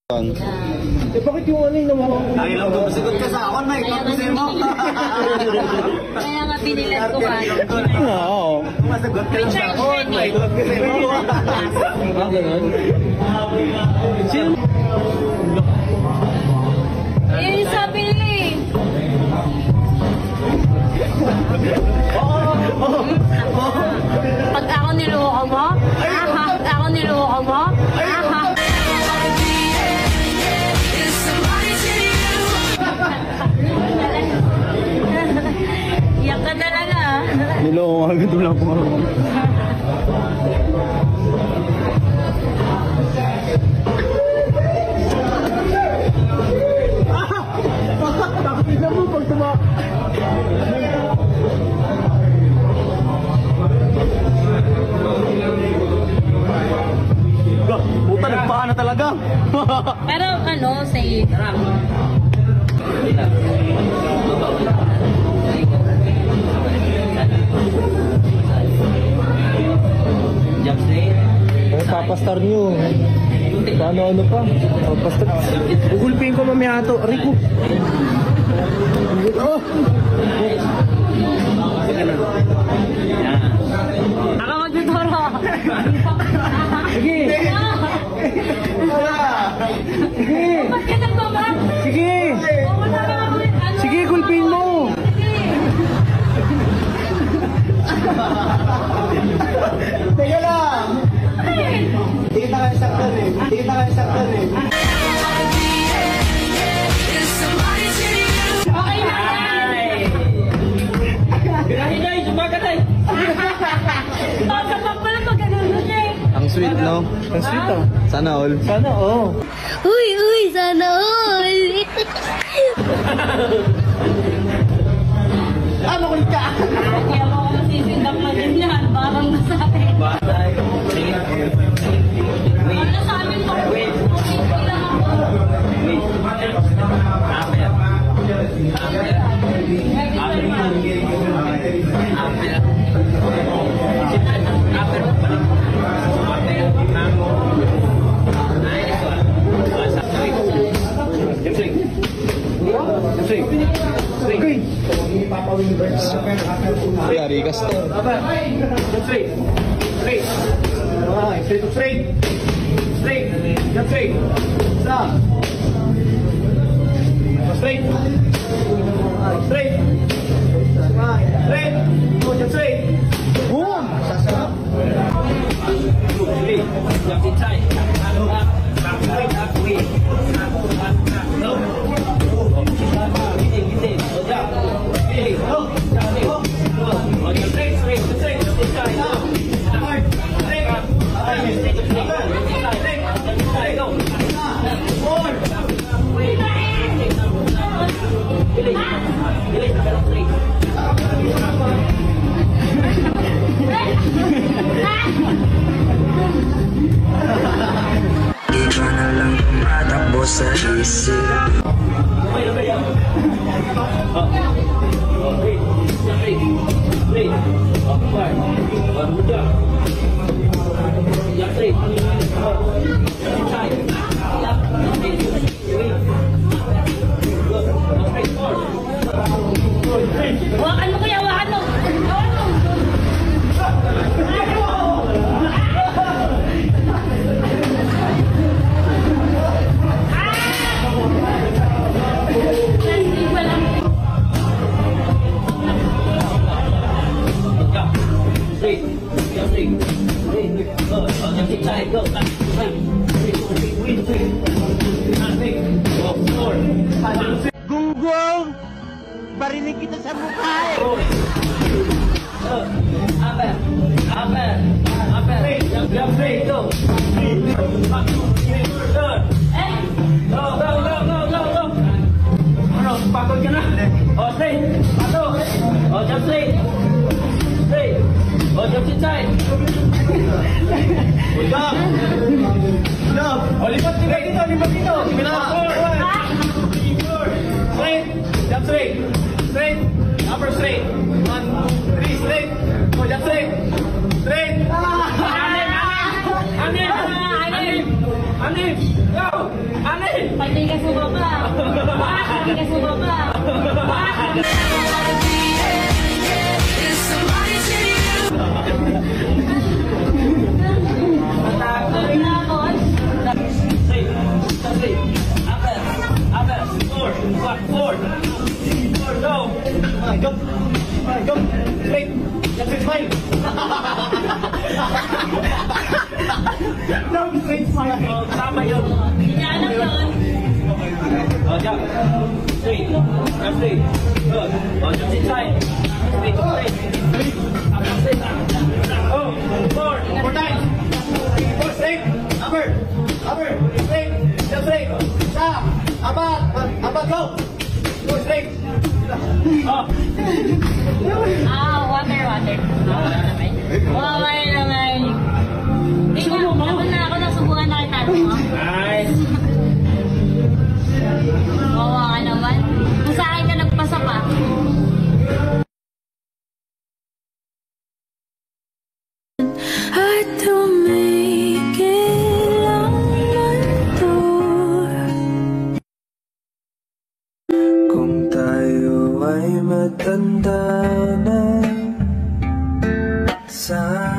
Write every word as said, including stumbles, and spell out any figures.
Eh, bakit yung ano yung namuha ko? Ay, lang doon. Sigot ka sa akin, Mike. Tapusin mo. Kaya nga pinilan ko ba? Oo. Masagot ka lang sa akin, Mike. Tapusin mo. Ah, ganun? Eh, sabi nila eh. Pag ako niloko mo? Pag ako niloko mo? Iyak ka talaga. Niloko ka agad wala akong marunong. Tignan mo pag tuma... Puta, nagpaan na talaga. Pero ano, say... Oh, papastar nyo. Paano ano pa? Papastar. Gugulpin ko mamaya ito. Rico. Oh! Ako mag-tuturo. Sige! Sige! Ba't ka nagbaba? Sige! Sige, gulpin mo! Teka lang. Hindi kita kayo saktan eh. Hindi kita kayo saktan eh. Okay na yan! Grabe guys, sumagat ay! Baka pa pala pag-ano siya eh. Ang sweet, no? Ang sweet, ah. Sana all. Sana, oh. Uy, uy, sana all! Ah, makulit ka! Kaya mo ako masisindang na ganyan, parang nasabi. Ano nasabi mo? Hindi lang ako. Yari ka sto. Straight. Straight. Ah, straight to straight. Straight. Jump straight. Stop. Straight. Straight. Ah, straight. Go, jump straight. Boom. Sasarap. Straight. Jump inside. Up. Up. Straight. Up. Way. No. Gini, gini. Go down. Gini. Go. Go. Oh, jump straight, straight, straight. Jump inside. Up. Hard. Straight. Up. Straight. Straight. Straight. Straight. Go. Four. Wait. Gili. Gili. Straight. Ikaw na lang tumatakbo sa isip. Wait, wait, wait. Oh. Oh, wait. Straight. Straight. Oh, far. One more jump. Jump straight. Inside. Up. Straight. Wait. Good. Straight. Four. Straight. Hawakan mo kuya, hawakan mo! Hawakan mo! Straight. Jump straight. Straight. Go. Oh, jump inside. Go. Up. Straight. Straight. Straight. Wait. Straight. Straight. Go. Four. Five. Gunggong! Barinig kita sa mukha eh! Up. Upper. Upper. Upper. Jump. Jump straight. Go. Up. Straight. Turn. Go. Go. Go. Go. Go. Go. Ano? Pagod ka na? Oh, straight. Pato. Oh, jump straight. Straight. Oh, jump inside. Good job. Good job. Oh, lipat dito dito. Lipat dito. Forward. Straight. Jump straight. Straight. Upper straight. One, two, three. Straight. Oh, jump straight. Straight. Anim. Anim. Anim. Anim. Go. Anim. Lagi ka sa baba. Straight. Straight. Upper. Upper. Four. Four. Four. Four. Go. Alright, go. Alright, go. Straight. That's it, five. No, straight five. Oh, tama yun. Hinahanap yun. Oh, jump. Straight. Jump straight. Good. Oh, jump inside. Straight. Straight. Up, straight. Oh, four. Four times. Four straight. Upper. Upper. Straight. Jump straight. Stop. Apat. Apat, go. Go straight. Oh. Ah, water, water. Okay naman. Hindi na, laban na ako, nasubukan na kita. Nice. Wawa ka naman. Kung sa akin ka nagpasa pa. Hard to make it lang to. Kung tayo ay matanda na, sana